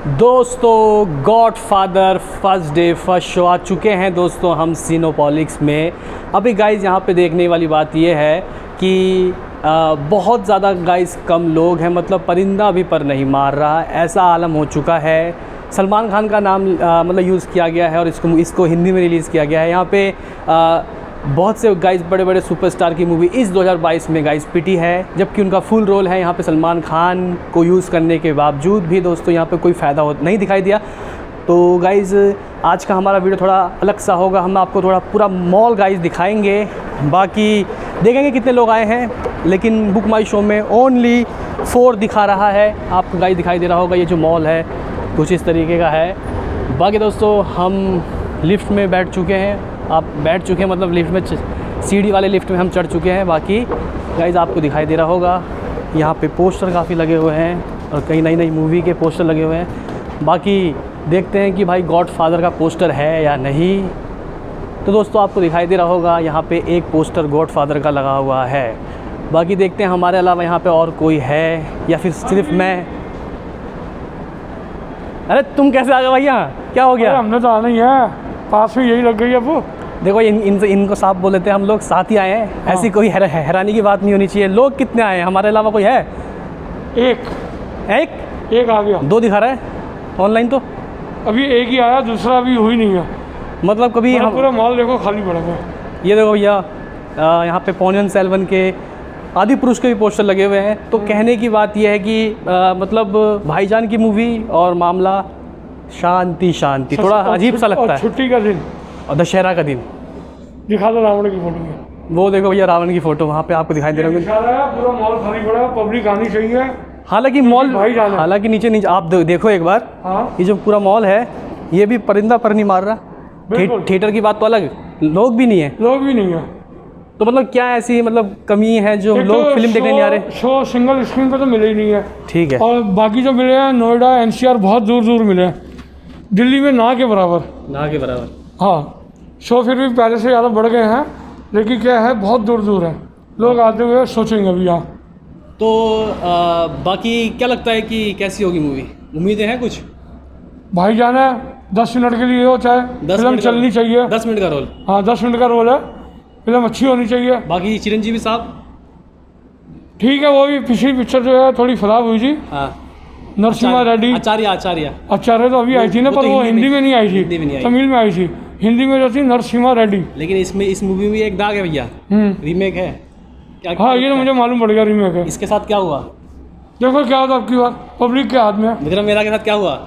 दोस्तों Godfather first day first show आ चुके हैं दोस्तों हम सिनेपोलिक्स में। अभी गाइज़ यहाँ पे देखने वाली बात ये है कि बहुत ज़्यादा गाइज़ कम लोग हैं, मतलब परिंदा भी पर नहीं मार रहा, ऐसा आलम हो चुका है। सलमान खान का नाम मतलब यूज़ किया गया है और इसको हिंदी में रिलीज़ किया गया है। यहाँ पे बहुत से गाइज़ बड़े बड़े सुपरस्टार की मूवी इस 2022 में गाइज़ पिटी है, जबकि उनका फुल रोल है यहाँ पे सलमान खान को यूज़ करने के बावजूद भी दोस्तों यहाँ पे कोई फ़ायदा नहीं दिखाई दिया। तो गाइज़ आज का हमारा वीडियो थोड़ा अलग सा होगा, हम आपको थोड़ा पूरा मॉल गाइज़ दिखाएंगे, बाकी देखेंगे कितने लोग आए हैं। लेकिन बुक माई शो में ओनली 4 दिखा रहा है, आपको गाइज़ दिखाई दे रहा होगा ये जो मॉल है कुछ इस तरीके का है। बाकी दोस्तों हम लिफ्ट में बैठ चुके हैं, आप बैठ चुके हैं मतलब लिफ्ट में, सीढ़ी वाले लिफ्ट में हम चढ़ चुके हैं। बाकी गाइज़ आपको दिखाई दे रहा होगा यहाँ पे पोस्टर काफ़ी लगे हुए हैं और कई नई मूवी के पोस्टर लगे हुए हैं। बाकी देखते हैं कि भाई गॉडफादर का पोस्टर है या नहीं। तो दोस्तों आपको दिखाई दे रहा होगा यहाँ पे एक पोस्टर गॉडफादर का लगा हुआ है। बाकी देखते हैं हमारे अलावा यहाँ पे और कोई है या फिर सिर्फ मैं। अरे तुम कैसे आ गए भैया, क्या हो गया? हमने तो आना ही है, पास में यही लग गई है वो। देखो इनको साफ बोल देते हैं, हम लोग साथ ही आए हैं। हाँ। ऐसी कोई हैरानी की बात नहीं होनी चाहिए। लोग कितने आए हैं, हमारे अलावा कोई है? एक आ गया। 2 दिखा रहा है ऑनलाइन, तो अभी एक ही आया, दूसरा अभी हुई नहीं है। मतलब कभी हम पूरा मॉल देखो खाली पड़ा है। ये देखो भैया यहाँ पे पोनियन सेल्वन के आदि पुरुष के भी पोस्टर लगे हुए हैं। तो कहने की बात यह है कि मतलब भाईजान की मूवी और मामला शांति शांति, थोड़ा अजीब सा लगता है। छुट्टी का दिन और दशहरा का दिन दिखा दो, रावण की फोटो में। वो देखो भैया रावण की फोटो वहाँ पे आपको दिखाई दे रहा है। पूरा मॉल खाली पड़ा है, पब्लिक आनी चाहिए। हालांकि मॉल हालांकि नीचे आप देखो एक बार। हाँ? ये जो पूरा मॉल है ये भी परिंदा पर नहीं मार रहा। थिएटर की बात तो अलग, लोग भी नहीं है। तो मतलब क्या ऐसी मतलब कमी है जो लोग फिल्म देखने नहीं आ रहे? शो सिंगल स्क्रीन पे तो मिले ही नहीं है। ठीक है। और बाकी जो मिले हैं नोएडा NCR बहुत दूर दूर मिले हैं, दिल्ली में ना के बराबर। हाँ, शो फिर भी पहले से ज़्यादा बढ़ गए हैं, लेकिन क्या है बहुत दूर दूर है, लोग आते हुए सोचेंगे अभी यहाँ। तो बाकी क्या लगता है कि कैसी होगी मूवी, उम्मीदें हैं कुछ? भाईजान है, 10 मिनट के लिए हो, चाहे फिल्म चलनी चाहिए। 10 मिनट का रोल? हाँ 10 मिनट का रोल है, फिल्म अच्छी होनी चाहिए। बाकी चिरंजीवी साहब ठीक है, वो भी पिछली पिक्चर जो है थोड़ी खराब हुई थी। हाँ, नरसिम्हा रेड्डी आचार्य तो अभी आई थी ना, पर वो हिंदी में नहीं आई थी, तमिल में आई थी। हिंदी में जो थी नरसिम्हा रेड्डी। लेकिन इस मूवी में एक दाग है भैया, रीमेक है क्या? हाँ ये तो मुझे मालूम पड़ गया, रीमेक है। इसके साथ क्या हुआ? देखो क्या होता आपकी बात, पब्लिक के हाथ में। विक्रम मेहरा के साथ क्या हुआ?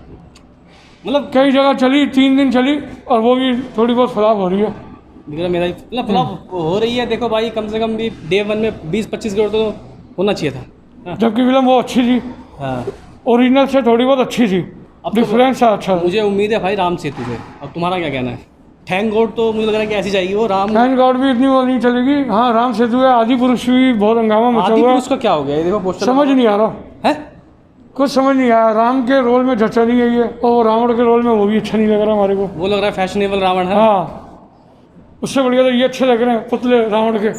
मतलब कई जगह चली, 3 दिन चली और वो भी थोड़ी बहुत फ्लॉप हो रही है। विक्रम मेहरा मतलब फ्लॉप हो रही है। देखो भाई कम से कम भी डे 1 में 20-25 करोड़ तो होना चाहिए था। जबकि फिल्म वो अच्छी थी। हाँ, ओरिजिनल से थोड़ी बहुत अच्छी थी, डिफरेंस है अच्छा। मुझे उम्मीद है भाई राम सेतु से। अब तुम्हारा क्या कहना है? थैंक गॉड तो मुझे लग रहा है कि ऐसी जाएगी वो राम। थैंक गॉड भी इतनी वो नहीं चलेगी। हाँ राम सेतु है, आदि पुरुष भी बहुत हंगामा मचा हुआ है। आदि पुरुष का क्या हो गया? ये देखो पोस्टर समझ नहीं आ रहा है, कुछ समझ नहीं आया। राम के रोल में जचा नहीं है ये, और रावण के रोल में वो भी अच्छा नहीं लग रहा हमारे को। वो लग रहा है फैशनेबल रावण है। हाँ उससे बढ़िया तो ये अच्छे लग रहे हैं, पुतले रावण के।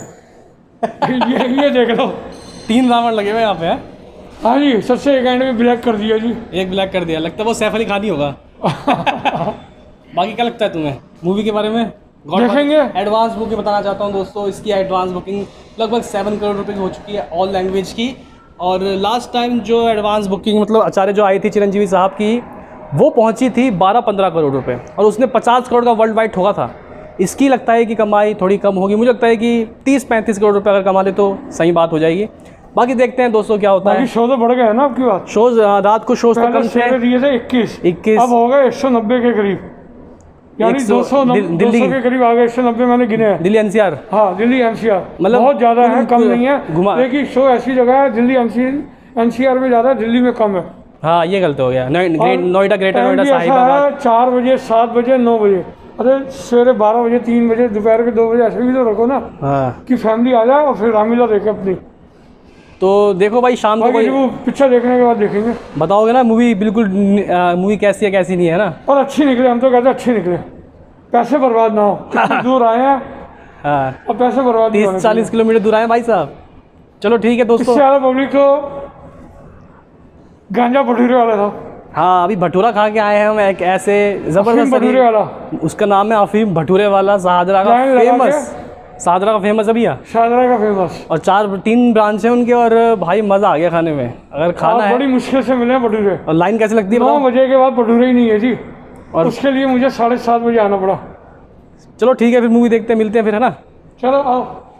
ये देख लो, 3 रावण लगे हुए यहाँ पे। हाँ जी, सबसे एक एंड में ब्लैक कर दिया जी। एक ब्लैक कर दिया, लगता है वो सैफ अली खान ही होगा। बाकी क्या लगता है तुम्हें मूवी के बारे में? देखेंगे। एडवांस बुकिंग बताना चाहता हूँ दोस्तों, इसकी एडवांस बुकिंग लगभग 7 करोड़ रुपए की हो चुकी है ऑल लैंग्वेज की। और लास्ट टाइम जो एडवांस बुकिंग मतलब आचार्य जो आई थी चिरंजीवी साहब की, वो पहुँची थी 12-15 करोड़ रुपये, और उसने 50 करोड़ का वर्ल्ड वाइड ठोका था। इसकी लगता है कि कमाई थोड़ी कम होगी, मुझे लगता है कि 30-35 करोड़ रुपये अगर कमा ले तो सही बात हो जाएगी। बाकी देखते हैं दोस्तों क्या होता है। शो तो बढ़ गए हैं ना आपकी बात। शोज रात को शोज तो कम थे, 21 अब हो गए 190 के करीब, यानी 200 के करीब आ गए। 190 मैंने गिने हैं। दिल्ली NCR। हाँ दिल्ली NCR मतलब बहुत ज़्यादा है, कम नहीं है। लेकिन शो ऐसी जगह है, दिल्ली NCR में ज़्यादा, दिल्ली में कम है। हाँ ये गलत हो गया। नोएडा, ग्रेटर नोएडा, साहिबाबाद 4 बजे, 7 बजे, 9 बजे। अरे सवेरे 12 बजे, 3 बजे, दोपहर के 2 बजे, ऐसे भी तो रखो ना। हाँ कि फैमिली आ जाए और फिर रामलीला देखे अपनी। तो देखो भाई शाम को वो पिक्चर देखने के बाद देखेंगे, बताओगे ना मूवी बिल्कुल मूवी कैसी है कैसी नहीं है ना। और अच्छी निकले, हम तो कहते हैं अच्छी निकले, पैसे बर्बाद ना हो। दूर आए हैं और पैसे बर्बाद 30-40 किलोमीटर दूर आए भाई साहब। चलो ठीक है दोस्तों। इससे ज़्यादा पब्लिक तो गांजा भटूरे वाला था। हाँ अभी भटूरा खा के आए हैं हम, एक ऐसे अफीम भटूरे वाला, उसका नाम है अफीम भटूरे वाला, शाहदरा का फेमस, शाहदरा का फेमस है भैया, शाहदरा का फेमस। और 3 ब्रांच है उनके, और भाई मज़ा आ गया खाने में। अगर खाना है बड़ी मुश्किल से मिले भटूरे। और लाइन कैसे लगती है? 9 बजे के बाद भटूरे ही नहीं है जी, और उसके लिए मुझे 7:30 बजे आना पड़ा। चलो ठीक है, फिर मूवी देखते हैं, मिलते हैं फिर, है ना? चलो आओ।